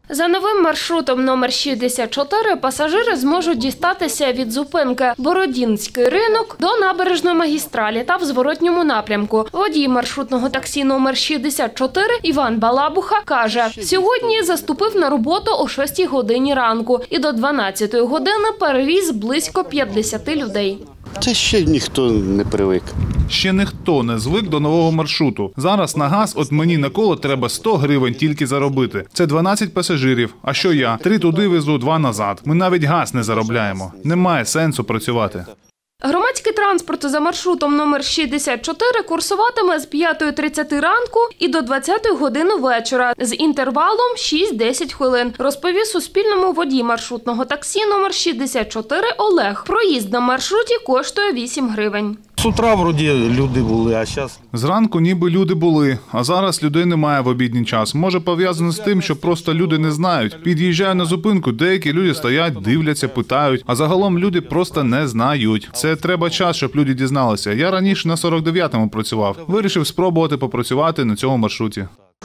За новим маршрутом номер 64 пасажири зможуть дістатися від зупинки Бородінський ринок до набережної магістралі та в зворотньому напрямку. Водій маршрутного таксі номер 64 Іван Балабуха каже, сьогодні заступив на роботу о 6 годині ранку і до 12 години перевіз близько 50 людей. Це ще ніхто не привик. Ще ніхто не звик до нового маршруту. Зараз на газ от мені на коло треба 100 гривень тільки заробити. Це 12 пасажирів. А що я? 3 туди везу, 2 назад. Ми навіть газ не заробляємо. Немає сенсу працювати. Громадський транспорт за маршрутом номер 64 курсуватиме з 5:30 ранку і до 20 години вечора з інтервалом 6-10 хвилин, розповів Суспільному водій маршрутного таксі номер 64 Олег. Проїзд на маршруті коштує 8 гривень. З утра вроді люди були, а зараз... Зранку ніби люди були, а зараз людей немає в обідній час. Може пов'язано з тим, що просто люди не знають. Під'їжджаю на зупинку, деякі люди стоять, дивляться, питають, а загалом люди просто не знають. Це треба час, щоб люди дізналися. Я раніше на 49-му працював. Вирішив спробувати попрацювати на цьому маршруті.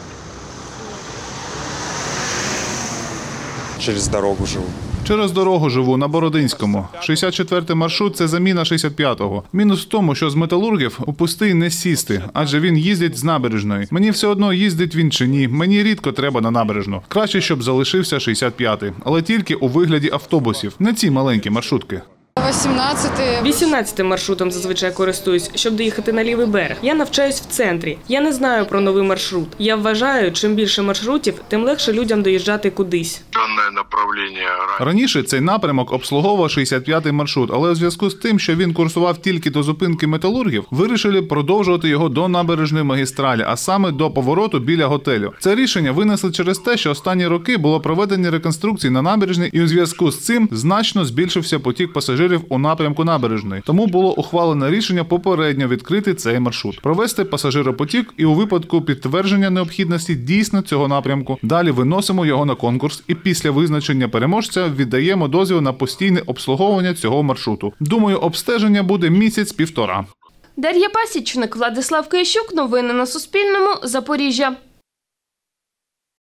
Через дорогу живу. Через дорогу живу, на Бородинському. 64-й маршрут – це заміна 65-го. Мінус в тому, що з металургів у пустий не сісти, адже він їздить з набережної. Мені все одно, їздить він чи ні. Мені рідко треба на набережну. Краще, щоб залишився 65-й. Але тільки у вигляді автобусів, не ці маленькі маршрутки. 18-м маршрутом зазвичай користуюсь, щоб доїхати на лівий берег. Я навчаюсь в центрі. Я не знаю про новий маршрут. Я вважаю, чим більше маршрутів, тим легше людям доїжджати кудись. Раніше цей напрямок обслуговував 65-й маршрут, але у зв'язку з тим, що він курсував тільки до зупинки металургів, вирішили продовжувати його до набережної магістралі, а саме до повороту біля готелю. Це рішення винесли через те, що останні роки було проведені реконструкції на набережній, і у зв'язку з цим значно збільшився потік пасажирів у напрямку набережної. Тому було ухвалено рішення попередньо відкрити цей маршрут, провести пасажиропотік і у випадку підтвердження необхідності дійсно цього напрямку далі виносимо його на конкурс і після визначення переможця віддаємо дозвіл на постійне обслуговування цього маршруту. Думаю, обстеження буде місяць-півтора. Дар'я Пасічник, Владислав Киящук. Новини на Суспільному. Запоріжжя.